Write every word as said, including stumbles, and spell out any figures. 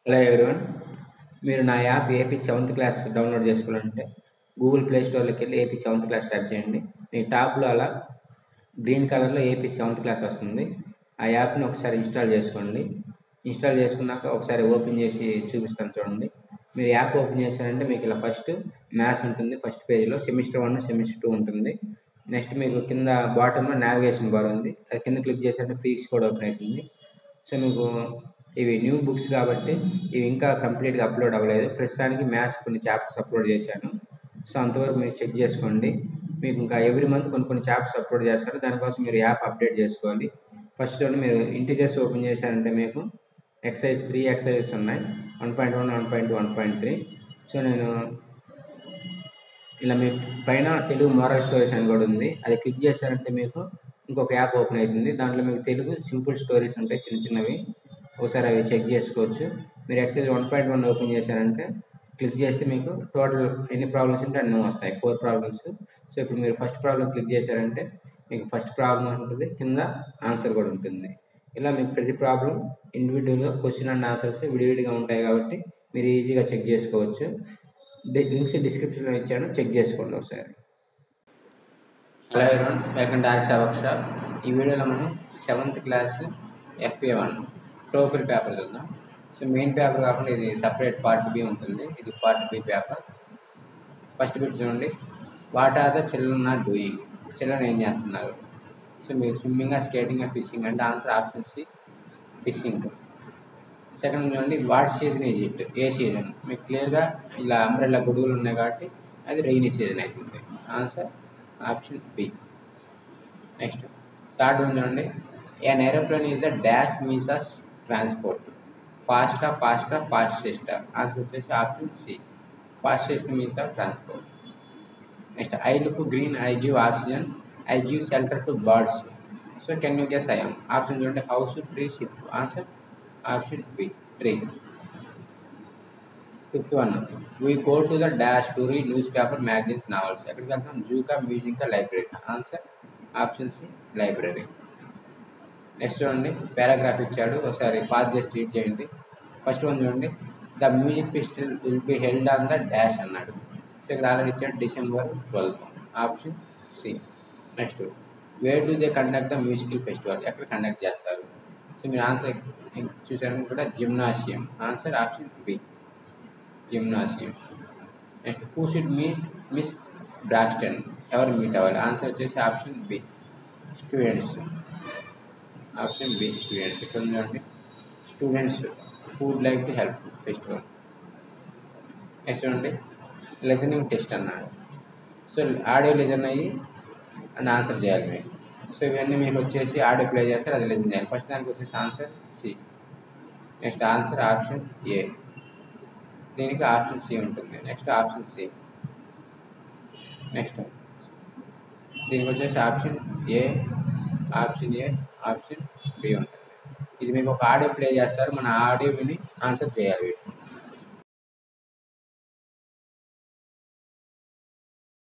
Hello everyone, మీరు నా app AP seventh class download చేసుకోవాలంటే గూగుల్ ప్లే స్టోర్లోకి వెళ్ళి ఏపీ సెవెంత్ క్లాస్ టైప్ చేయండి. మీ టాప్లో అలా గ్రీన్ కలర్లో ఏపీ సెవెంత్ క్లాస్ వస్తుంది. ఆ యాప్ని ఒకసారి ఇన్స్టాల్ చేసుకోండి. ఇన్స్టాల్ చేసుకున్నాక ఒకసారి ఓపెన్ చేసి చూపిస్తాను చూడండి. మీరు యాప్ ఓపెన్ చేశారంటే మీకు ఇలా ఫస్ట్ మ్యాథ్స్ ఉంటుంది. ఫస్ట్ పేజ్లో సెమిస్టర్ వన్ సెమిస్టర్ టూ ఉంటుంది. నెక్స్ట్ మీకు కింద బాటంలో నావిగేషన్ బార్ ఉంది. అది కింద క్లిక్ చేశారంటే ఫిజిక్స్ కూడా ఓపెన్ అవుతుంది. సో మీకు ఇవి న్యూ బుక్స్ కాబట్టి ఇవి ఇంకా కంప్లీట్గా అప్లోడ్ అవ్వలేదు. ప్రస్తుతానికి మ్యాథ్స్ కొన్ని చాప్టర్స్ అప్లోడ్ చేశాను. సో అంతవరకు మీరు చెక్ చేసుకోండి. మీకు ఇంకా ఎవ్రీ మంత్ కొన్ని కొన్ని చాప్టర్స్ అప్లోడ్ చేస్తారు. దానికోసం మీరు యాప్ అప్డేట్ చేసుకోవాలి. ఫస్ట్ మీరు ఇంటిజర్స్ ఓపెన్ చేశారంటే మీకు ఎక్సైజ్ త్రీ ఎక్సైజెస్ ఉన్నాయి. One point one one point one point three so నేను ఇలా మీకు పైన తెలుగు మోరల్ స్టోరీస్ అని కూడా ఉంది. అది క్లిక్ చేశారంటే మీకు ఇంకొక యాప్ ఓపెన్ అవుతుంది. దాంట్లో మీకు తెలుగు సింపుల్ స్టోరీస్ ఉంటాయి, చిన్న చిన్నవి. ఒకసారి అవి చెక్ చేసుకోవచ్చు. మీరు exercise one point one open చేశారంటే క్లిక్ చేస్తే మీకు టోటల్ ఎన్ని ప్రాబ్లమ్స్ ఉంటే అన్నీ వస్తాయి, ఫోర్ ప్రాబ్లమ్స్. సో ఇప్పుడు మీరు ఫస్ట్ ప్రాబ్లం క్లిక్ చేశారంటే మీకు ఫస్ట్ ప్రాబ్లం ఉంటుంది, కింద ఆన్సర్ కూడా ఉంటుంది. ఇలా మీకు ప్రతి ప్రాబ్లం ఇండివిజువల్గా క్వశ్చన్ అండ్ ఆన్సర్స్ విడివిడిగా ఉంటాయి కాబట్టి మీరు ఈజీగా చెక్ చేసుకోవచ్చు. లింక్స్ డిస్క్రిప్షన్లో ఇచ్చాను, చెక్ చేసుకోండి ఒకసారి. Hello everyone, welcome to arts workshop. ఈ వీడియోలో మనం seventh class FA one TOEFL paper చూద్దాం. సో మెయిన్ పేపర్ కాకుండా ఇది సపరేట్ పార్ట్ బి ఉంటుంది. ఇది part B paper. First bit చూడండి, what are the children are doing. Children ఏం చేస్తున్నారు? సో మీరు స్విమ్మింగ్, స్కేటింగ్, ఫిషింగ్ అంటే answer option C fishing. Second చూడండి, వాట్ సీజన్ ఈజ్ ఇట్. ఏ సీజన్? మీకు క్లియర్గా ఇలా అంబ్రెల్లా గొడుగులు ఉన్నాయి కాబట్టి అది రెయినీ సీజన్ అవుతుంది. Answer option B. Next third one చూడండి, an aeroplane is the dash means of transport. ఫాస్టా ఫాస్టా ఫాస్టెస్ట్. ఆన్సర్ వచ్చేసి option C fastest means of transport. Next I look green, I give oxygen, I give shelter to birds. So can you guess I am. Option చూడండి, house, tree, ship. Answer option B tree. Fifth one, we go to the dash to read newspaper, magazines, novels. ఎక్కడికి వెళ్తాం? జూకా, మ్యూజియంకా, library. Answer option C library. Next చూడండి, paragraph ఇచ్చాడు, ఒకసారి pause చేసి read చేయండి. ఫస్ట్ వన్ చూడండి, the music festival will be held on the dash అన్నాడు. సో ఇక్కడ ఆల్రెడీ ఇచ్చాడు December twelfth. Option C. Next, where do they conduct the musical festival. ఎక్కడ కండక్ట్ చేస్తారు? సో మీరు ఆన్సర్ చూసారని కూడా gymnasium. Answer option B gymnasium. Next, who should meet Miss Braxton. ఎవరు meet అవ్వాలి? ఆన్సర్ వచ్చేసి option B students. Option B students. ఇక్కడ చూడండి, students who would like to help festival. Next చూడండి, లిజనింగ్ టెస్ట్ అన్నాడు. సో ఆడియో లిజన్ అయ్యి అని answer చేయాలి మీరు. సో ఇవన్నీ మీకు వచ్చేసి ఆడియో ప్లే చేస్తారు, అది లిజన్ చేయాలి. ఫస్ట్ దానికి వచ్చేసి answer C. Next answer option A. దీనికి ఆప్షన్ సి ఉంటుంది. Next option C. నెక్స్ట్ దీనికి వచ్చేసి option A, option A, option B ఉంటుంది. ఇది మీకు ఒక ఆడియో ప్లే చేస్తారు, మన ఆడియో విని ఆన్సర్ చేయాలి.